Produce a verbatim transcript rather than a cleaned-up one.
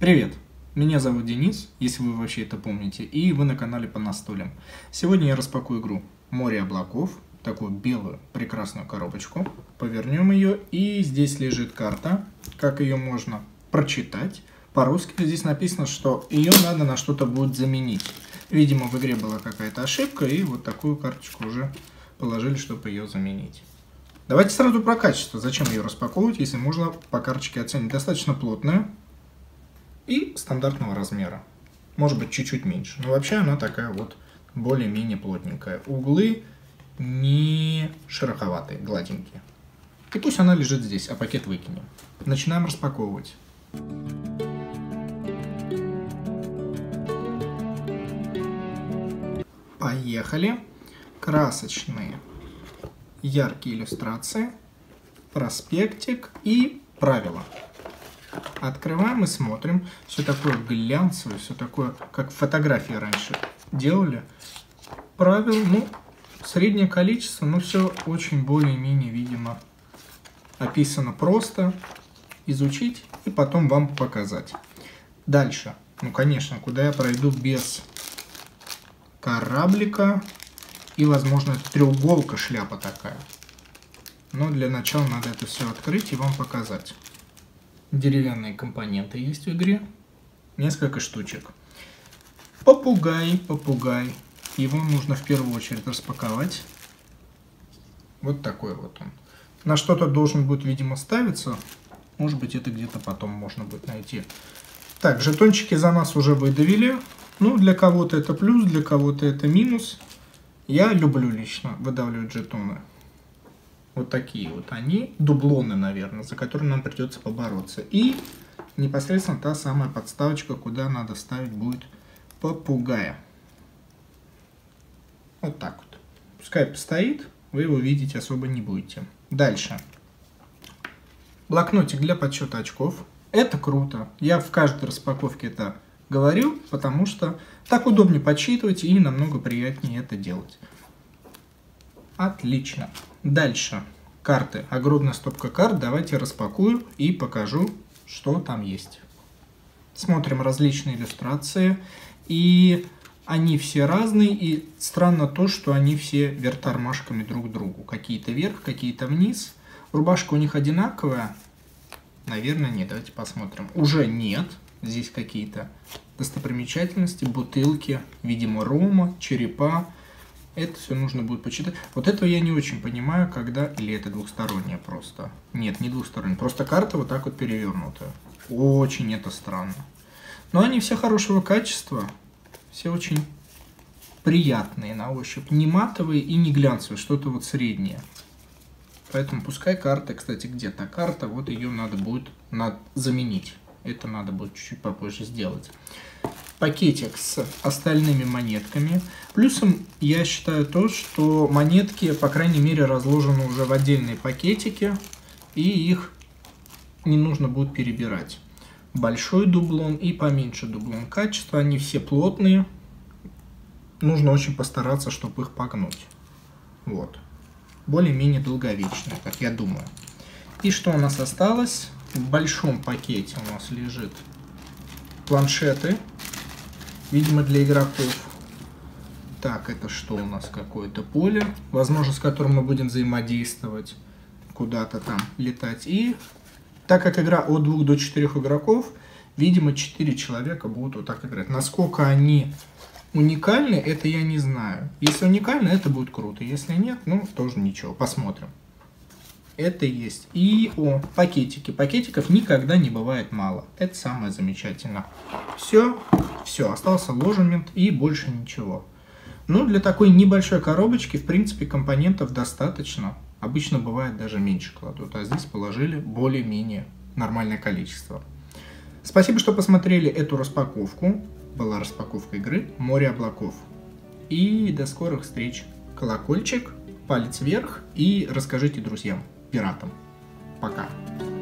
Привет! Меня зовут Денис, если вы вообще это помните, и вы на канале по настолям. Сегодня я распакую игру «Море облаков», такую белую прекрасную коробочку. Повернем ее, и здесь лежит карта, как ее можно прочитать. По-русски здесь написано, что ее надо на что-то будет заменить. Видимо, в игре была какая-то ошибка, и вот такую карточку уже положили, чтобы ее заменить. Давайте сразу про качество. Зачем ее распаковывать, если можно по карточке оценить? Достаточно плотная и стандартного размера. Может быть, чуть-чуть меньше. Но вообще она такая вот более-менее плотненькая. Углы не шероховатые, гладенькие. И пусть она лежит здесь, а пакет выкинем. Начинаем распаковывать. Поехали. Красочные, яркие иллюстрации, проспектик и правила. Открываем и смотрим. Все такое глянцевое, все такое, как фотографии раньше делали. Правил, ну, среднее количество, но все очень более-менее, видимо, описано просто. Изучить и потом вам показать. Дальше. Ну, конечно, куда я пройду без кораблика. И, возможно, это треуголка, шляпа такая. Но для начала надо это все открыть и вам показать. Деревянные компоненты есть в игре. Несколько штучек. Попугай, попугай. Его нужно в первую очередь распаковать. Вот такой вот он. На что-то должен будет, видимо, ставиться. Может быть, это где-то потом можно будет найти. Так, жетончики за нас уже выдавили. Ну, для кого-то это плюс, для кого-то это минус. Я люблю лично выдавливать жетоны. Вот такие вот они. Дублоны, наверное, за которые нам придется побороться. И непосредственно та самая подставочка, куда надо ставить будет попугая. Вот так вот. Пускай постоит, вы его видеть особо не будете. Дальше. Блокнотик для подсчета очков. Это круто. Я в каждой распаковке это говорю, потому что так удобнее подсчитывать и намного приятнее это делать. Отлично. Дальше. Карты. Огромная стопка карт. Давайте распакую и покажу, что там есть. Смотрим различные иллюстрации. И они все разные. И странно то, что они все вверх тормашками друг к другу. Какие-то вверх, какие-то вниз. Рубашка у них одинаковая. Наверное, нет. Давайте посмотрим. Уже нет. Здесь какие-то достопримечательности, бутылки, видимо, рома, черепа. Это все нужно будет почитать. Вот этого я не очень понимаю, когда... Или это двухсторонняя просто. Нет, не двухсторонняя. Просто карта вот так вот перевернутая. Очень это странно. Но они все хорошего качества. Все очень приятные на ощупь. Не матовые и не глянцевые. Что-то вот среднее. Поэтому пускай карта, кстати, где-то карта. Вот ее надо будет надо заменить. Это надо будет чуть-чуть попозже сделать. Пакетик с остальными монетками. Плюсом я считаю то, что монетки, по крайней мере, разложены уже в отдельные пакетики. И их не нужно будет перебирать. Большой дублон и поменьше дублон. Качество, они все плотные. Нужно очень постараться, чтобы их погнуть. Вот. Более-менее долговечные, как я думаю. И что у нас осталось? В большом пакете у нас лежит планшеты, видимо, для игроков. Так, это что у нас? Какое-то поле, возможно, с которым мы будем взаимодействовать, куда-то там летать. И так как игра от двух до четырёх игроков, видимо, четыре человека будут вот так играть. Насколько они уникальны, это я не знаю. Если уникальны, это будет круто. Если нет, ну, тоже ничего. Посмотрим. Это есть. И о, пакетики. Пакетиков никогда не бывает мало. Это самое замечательное. Все, все, остался ложемент и больше ничего. Ну, для такой небольшой коробочки, в принципе, компонентов достаточно. Обычно бывает даже меньше кладут. А здесь положили более-менее нормальное количество. Спасибо, что посмотрели эту распаковку. Была распаковка игры «Море облаков». И до скорых встреч. Колокольчик, палец вверх и расскажите друзьям. Пиратам. Пока.